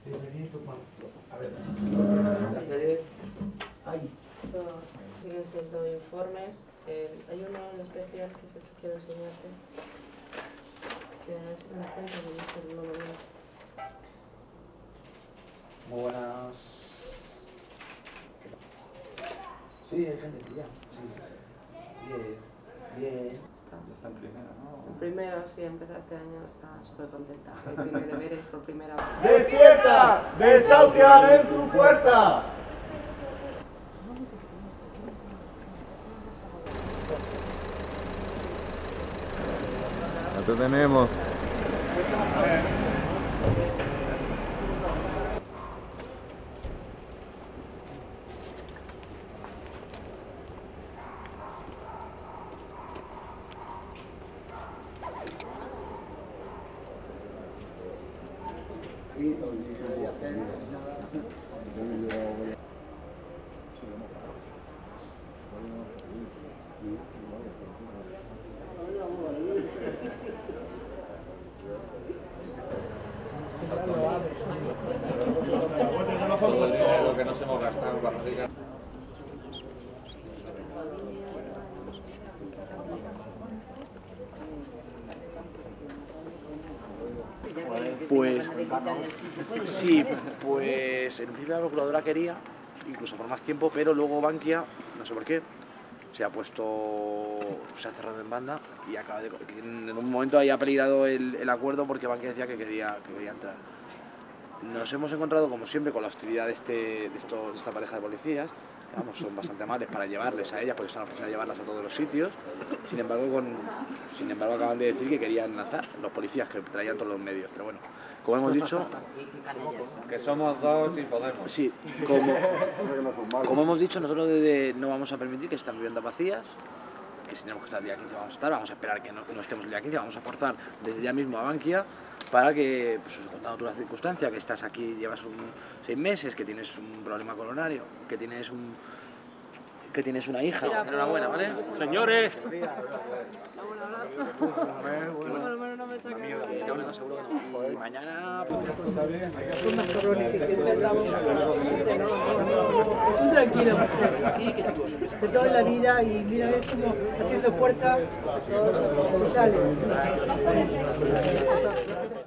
A ver, siguen siendo informes. Hay uno en especial que es el que quiero enseñarte. Que es una cuenta que dice el monumento. muy buenas. Sí, hay gente que ya. Sí. Bien, bien. Está en primera, ¿no? El primero, sí, empezó este año, está súper contenta. Hoy tiene deberes por primera vez. ¡Despierta! ¡Desahucian en tu puerta! Ya te tenemos. Todo el dinero que nos hemos gastado para llegar. Pues sí, pues en principio la procuradora quería, incluso por más tiempo, pero luego Bankia, no sé por qué, se ha cerrado en banda y en un momento ahí ha peligrado el acuerdo porque Bankia decía que quería entrar. Nos hemos encontrado, como siempre, con la hostilidad de esta pareja de policías. Vamos, son bastante amables para llevarles a ellas porque están ofreciendo llevarlas a todos los sitios. Sin embargo, acaban de decir que querían lanzar los policías que traían todos los medios. Pero bueno, como hemos dicho, Que somos dos y podemos. sí, como hemos dicho, nosotros no vamos a permitir que estén viviendas vacías. Que si tenemos que estar el día 15 vamos a estar, vamos a esperar que no estemos el día 15, vamos a forzar desde ya mismo a Bankia para que, pues contando tú la circunstancia, que estás aquí, llevas 6 meses, que tienes un problema coronario, que tienes una hija, enhorabuena, ¿vale? Señores, Y mañana... Tú tranquilo, de toda la vida y mira, es como haciendo fuerza se sale.